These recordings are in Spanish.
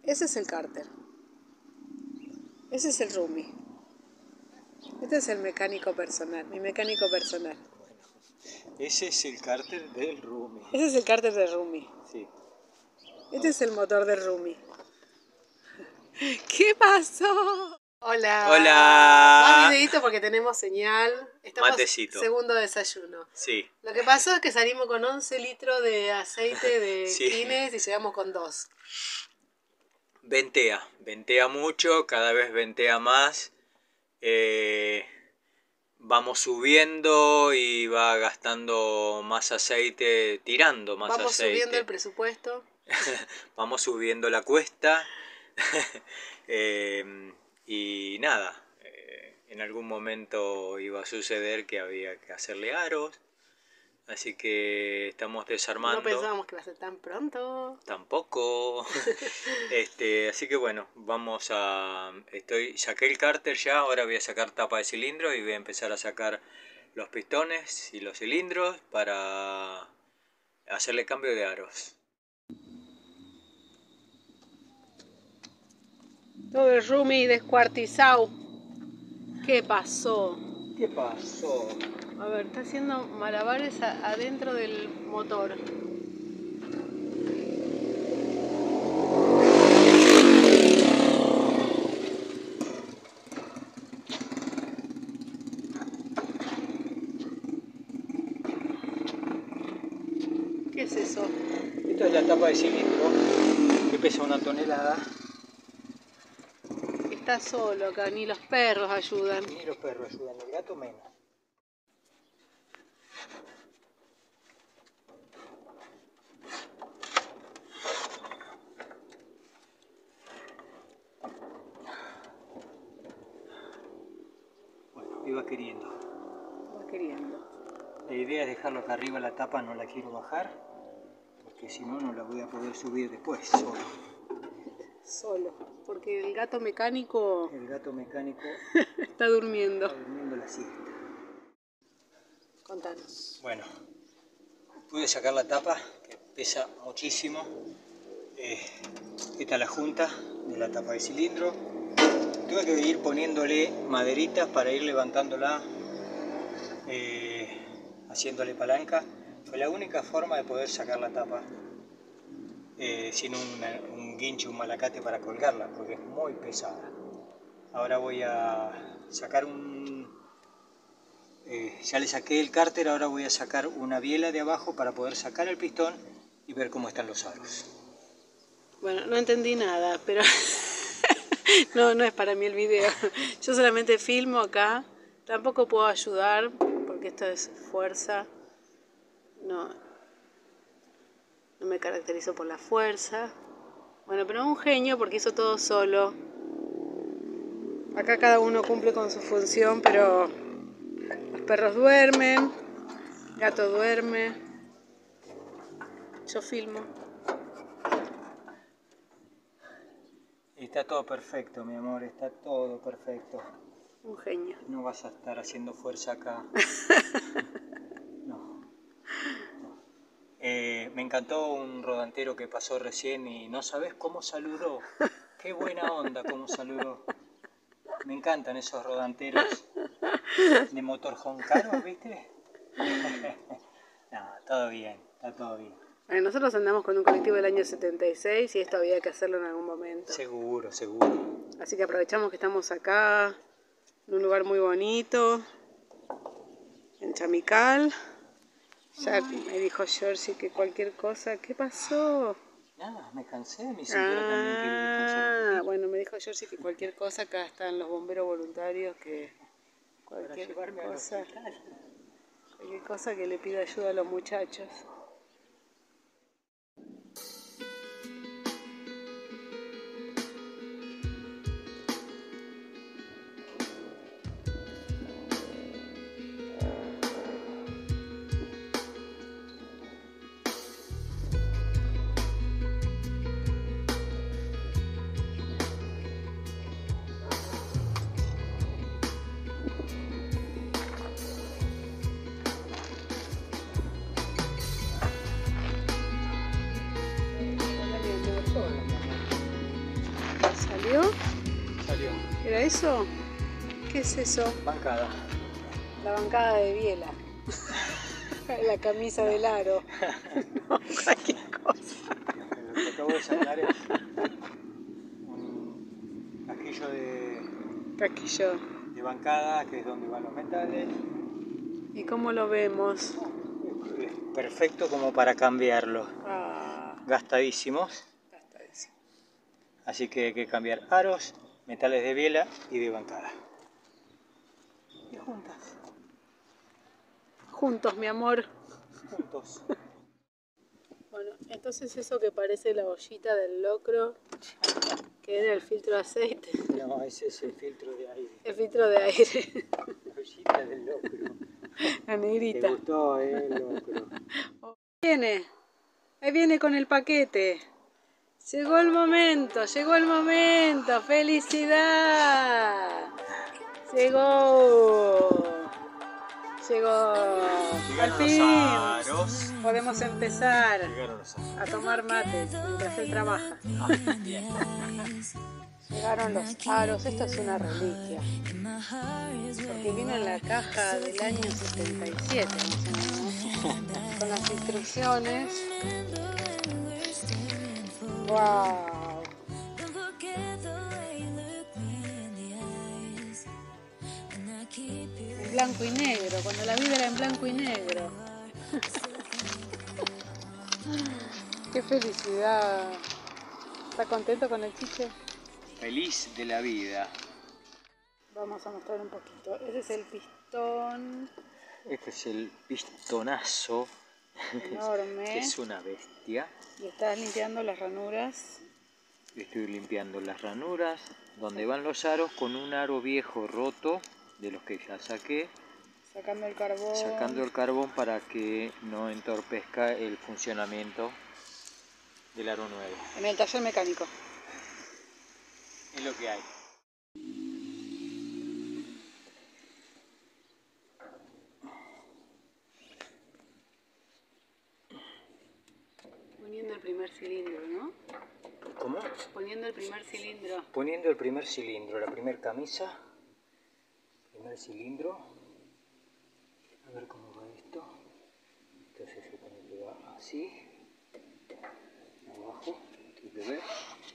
Ese es el cárter. Ese es el roomie. Este es el mecánico personal, mi mecánico personal. Ese es el cárter del roomie. Ese es el cárter del roomie. Sí. Este es el motor del roomie. ¿Qué pasó? Hola. Hola. Más videito porque tenemos señal. Estamos Matecito. Segundo desayuno. Sí. Lo que pasó es que salimos con 11 litros de aceite de Sí. Kines y llegamos con 2. Ventea mucho, cada vez ventea más. Vamos subiendo y va gastando más aceite, tirando más Vamos aceite. subiendo el presupuesto. Vamos subiendo la cuesta. Y nada, en algún momento iba a suceder que había que hacerle aros. Así que estamos desarmando. No pensábamos que iba a ser tan pronto. Tampoco. Así que bueno, saqué el cárter ya, ahora voy a sacar tapa de cilindro y voy a empezar a sacar los pistones y los cilindros para hacerle cambio de aros. Todo el roomie descuartizado. ¿Qué pasó? ¿Qué pasó? A ver, está haciendo malabares adentro del motor. ¿Qué es eso? Esto es la tapa de cilindro que pesa 1 tonelada. Está solo acá, ni los perros ayudan. Ni los perros ayudan, el gato menos. Bueno, iba queriendo. Va queriendo. La idea es dejarlo acá arriba, la tapa no la quiero bajar, porque si no, no la voy a poder subir después Solo, porque el gato mecánico El gato mecánico está durmiendo. está durmiendo la siesta. Contanos. Bueno, pude sacar la tapa, que pesa muchísimo. Esta es la junta de la tapa de cilindro. Tuve que ir poniéndole maderitas para ir levantándola, haciéndole palanca. Fue la única forma de poder sacar la tapa sin un guincho, un malacate para colgarla, porque es muy pesada. Ahora voy a sacar ya le saqué el cárter, ahora voy a sacar una biela de abajo para poder sacar el pistón y ver cómo están los aros. Bueno, no entendí nada, pero no es para mí el video. Yo solamente filmo acá. Tampoco puedo ayudar porque esto es fuerza. No me caracterizo por la fuerza. Bueno, pero un genio porque hizo todo solo. Acá cada uno cumple con su función, pero los perros duermen, el gato duerme. Yo filmo. Está todo perfecto, mi amor, está todo perfecto. Un genio. No vas a estar haciendo fuerza acá. No. Me encantó un rodantero que pasó recién y no sabes cómo saludó. Qué buena onda cómo saludó. Me encantan esos rodanteros de motorhome caros, ¿viste? No, todo bien, está todo bien. Nosotros andamos con un colectivo del año 76 y esto había que hacerlo en algún momento. Seguro, seguro. Así que aprovechamos que estamos acá, en un lugar muy bonito, en Chamical. Ya me dijo Georgie que cualquier cosa... ¿Qué pasó? Nada, me cansé, mi cintura también quiere descansar. Bueno, me dijo Georgie que cualquier cosa, acá están los bomberos voluntarios, que cualquier cosa que le pida ayuda a los muchachos. ¿Salió? Salió. ¿Era eso? ¿Qué es eso? Bancada. La bancada de Biela. La camisa del aro. No, cualquier cosa. Lo que acabo de sacar es un casquillo Casquillo. de bancada, que es donde van los metales. ¿Y cómo lo vemos? Es perfecto como para cambiarlo. Ah, Gastadísimos. gastadísimo. Así que hay que cambiar aros, metales de biela y de bancada. Y juntas. Juntos, mi amor. Juntos. Bueno, entonces eso que parece la ollita del locro, que era el filtro de aceite. No, ese es el filtro de aire. El filtro de aire. La ollita del locro. La ¿Te negrita. gustó, el locro? Ahí viene con el paquete. Llegó el momento, felicidad. Llegó. Al Llegaron fin. los aros. Podemos empezar Llegaron los aros. a tomar mate mientras él trabaja. Bien. Llegaron los aros, esto es una reliquia. Porque vino en la caja del año 77, más o menos, con las instrucciones. ¡Wow! En blanco y negro, cuando la vida era en blanco y negro. ¡Qué felicidad! ¿Está contento con el chiche? Feliz de la vida. Vamos a mostrar un poquito. Ese es el pistón Este es el pistonazo. enorme. Que es una bestia. Y estás limpiando las ranuras. Estoy limpiando las ranuras donde van los aros con un aro viejo roto, de los que ya saqué. Sacando el carbón. Sacando el carbón para que no entorpezca el funcionamiento del aro nuevo. En el taller mecánico. Es lo que hay. Poniendo el primer cilindro, ¿no? ¿Cómo? Poniendo el primer cilindro. Poniendo el primer cilindro, la primer camisa. Primer cilindro. A ver cómo va esto. Entonces se supone que va así. Abajo. Hay que ver.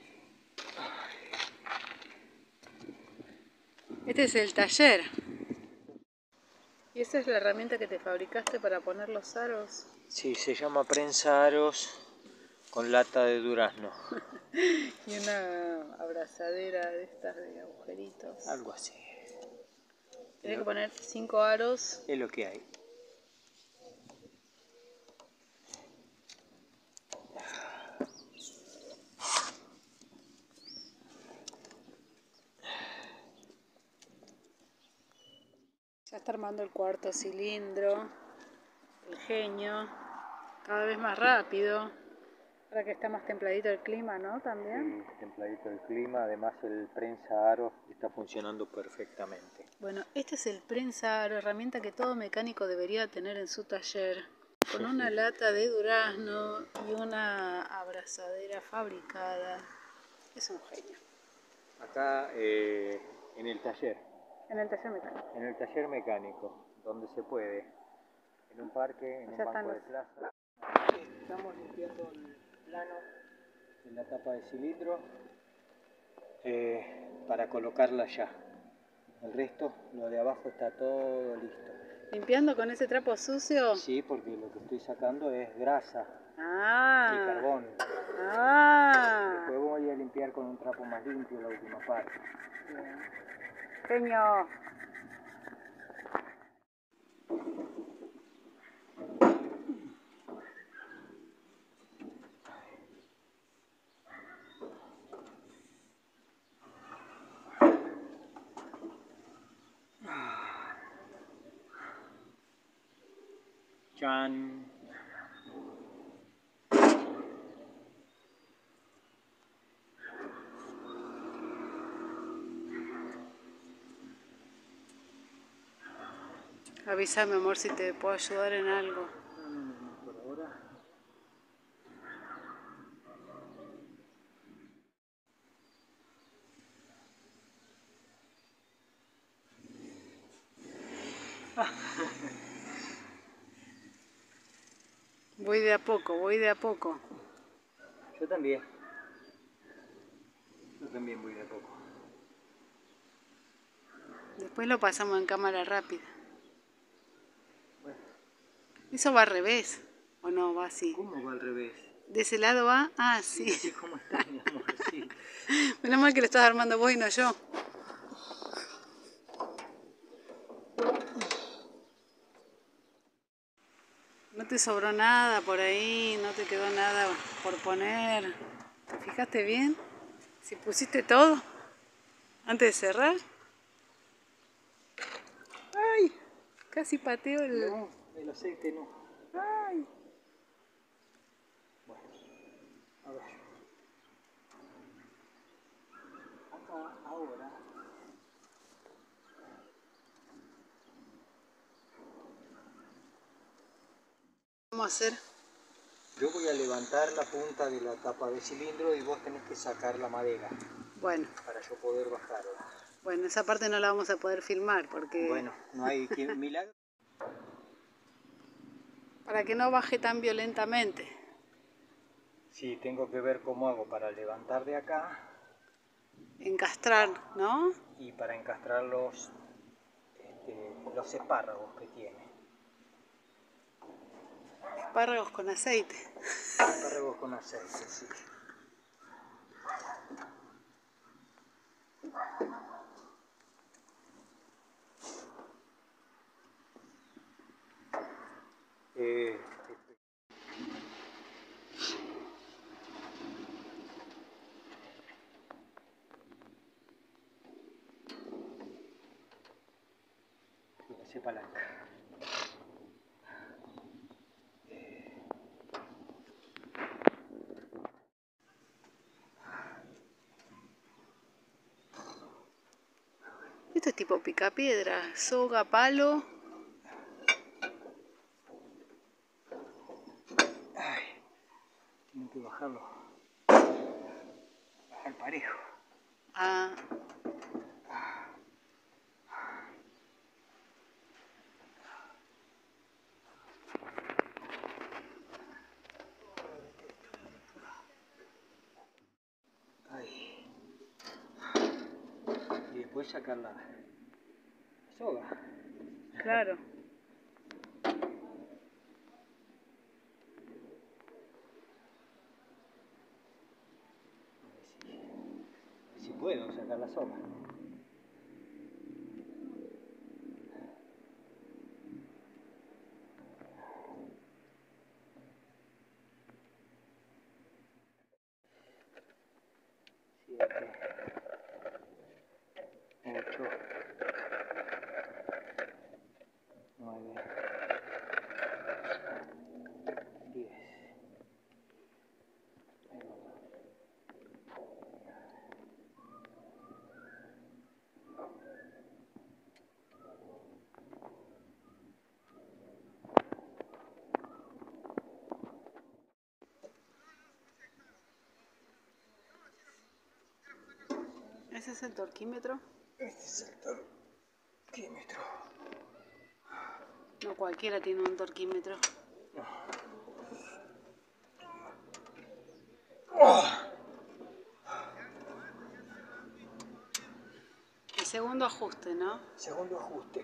Este es el taller. ¿Y esa es la herramienta que te fabricaste para poner los aros? Sí, se llama prensa aros con lata de durazno. Y una abrazadera de estas de agujeritos. Algo así. Tienes que poner 5 aros. Es lo que hay. Ya está armando el cuarto cilindro. El genio. Cada vez más rápido. Ahora que está más templadito el clima, ¿no? También. Sí, templadito el clima, además el prensa aros está funcionando perfectamente. Bueno, este es el prensa aro, herramienta que todo mecánico debería tener en su taller. Con una lata de durazno y una abrazadera fabricada. Es un genio. Acá en el taller. En el taller mecánico. En el taller mecánico, donde se puede. En un parque, en un banco de plaza. Estamos limpiando el plano de la tapa de cilindro para colocarla ya. El resto, lo de abajo está todo listo. ¿Limpiando con ese trapo sucio? Sí, porque lo que estoy sacando es grasa y Ah, carbón. ah. Después voy a limpiar con un trapo más limpio la última parte. Genio. Chan. Avísame, amor, si te puedo ayudar en algo. Por ahora. Voy de a poco, voy de a poco. Yo también. Yo también voy de a poco. Después lo pasamos en cámara rápida. Bueno, Eso va al revés, ¿o no? Va así. ¿cómo va al revés? ¿De ese lado va? Ah, sí. Así como está, mi amor, sí. Menos mal que lo estás armando vos y no yo. No te sobró nada por ahí, no te quedó nada por poner. ¿Te fijaste bien? Si pusiste todo antes de cerrar. ¡Ay! Casi pateo el... No, el aceite no. ¡Ay! Bueno, a ver. Acá, ahora. Vamos a hacer... Yo voy a levantar la punta de la tapa de cilindro y vos tenés que sacar la madera Bueno, para yo poder bajarla. bueno, esa parte no la vamos a poder filmar porque... Bueno, no hay milagro. Para que no baje tan violentamente. Sí, tengo que ver cómo hago para levantar de acá Encastrar, ¿no? y para encastrar los espárragos que tiene. Espárragos con aceite. Espárragos con aceite, sí. Se palanca. Esto es tipo picapiedra, soga, palo. Ay, tengo que bajarlo. Bajar parejo. Ah, Ay. Y después sacar la soga. claro. A ver si puedo sacar la soga. Siete, 8, 9, 10. ¿Ese es el torquímetro? Este es el torquímetro. No cualquiera tiene un torquímetro. El segundo ajuste, ¿no? Segundo ajuste.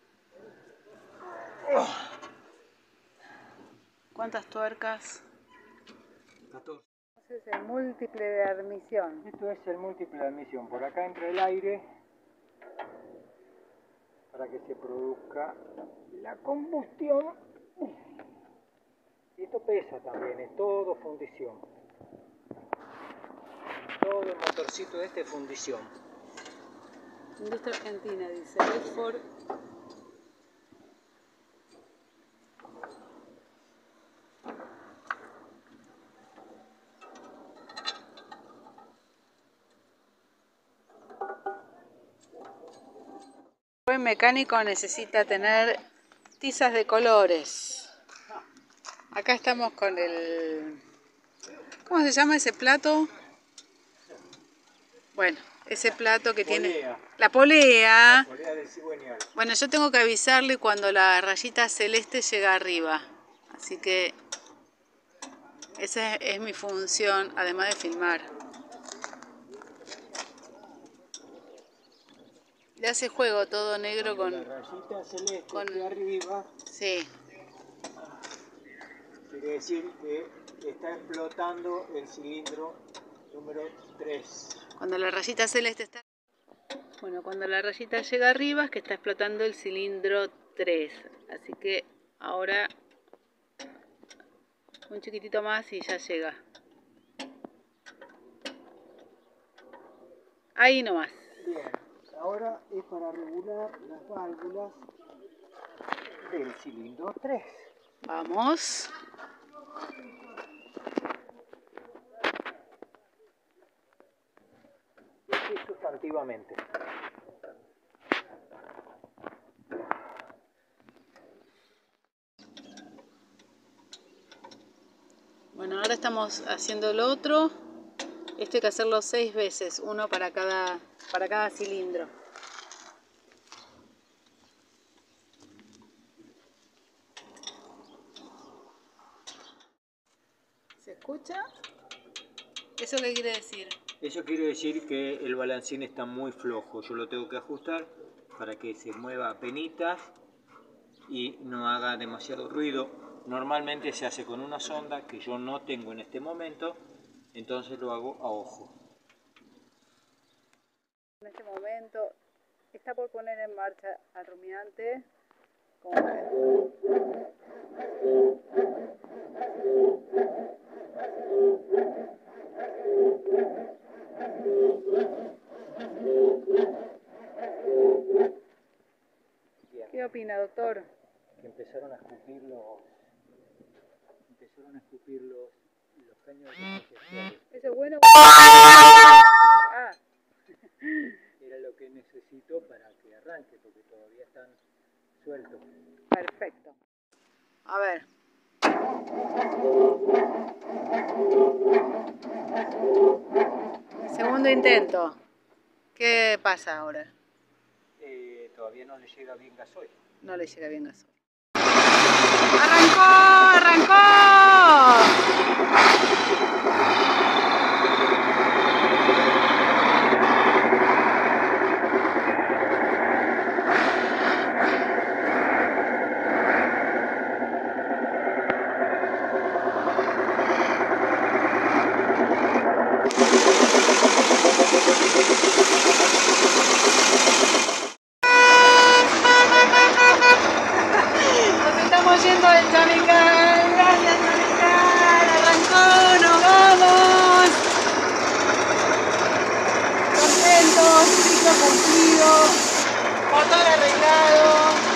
¿Cuántas tuercas? 14. Ese es el múltiple de admisión. Esto es el múltiple de admisión. Por acá entra el aire para que se produzca la combustión. Y esto pesa también, es todo fundición. Todo el motorcito este es fundición. Industria Argentina, dice. Bedford. Un buen mecánico necesita tener tizas de colores. Acá estamos con el... ¿Cómo se llama ese plato? Bueno, ese plato que tiene... Polea. La polea. La polea del cigüeñal. Bueno, yo tengo que avisarle cuando la rayita celeste llega arriba. Así que esa es mi función, además de filmar. Le hace juego todo negro Cuando con... la rayita celeste esté arriba, Sí. quiere decir que está explotando el cilindro número 3. Cuando la rayita celeste está... Bueno, cuando la rayita llega arriba es que está explotando el cilindro 3. Así que ahora un chiquitito más y ya llega. Ahí nomás. Bien, ahora es para regular las válvulas del cilindro 3. Vamos. Y sustantivamente. Bueno, ahora estamos haciendo el otro. Esto hay que hacerlo 6 veces, uno para cada cilindro. ¿Se escucha? ¿Eso qué quiere decir? Eso quiere decir que el balancín está muy flojo. Yo lo tengo que ajustar para que se mueva a penitas y no haga demasiado ruido. Normalmente se hace con una sonda que yo no tengo en este momento, entonces lo hago a ojo. En este momento está por poner en marcha al rumiante. ¿Qué opina, doctor? Que empezaron a escupir los caños de protectores. ¿Eso es bueno? Ah, Era lo que necesito para que arranque, porque todavía están sueltos. perfecto. A ver. Segundo intento. ¿Qué pasa ahora? Todavía no le llega bien gasoil. No le llega bien gasoil. ¡Arrancó! ¡Arrancó! Yendo del Chamical, gracias Chamical, arrancó, nos vamos, contentos, ciclo cumplido, motor arreglado.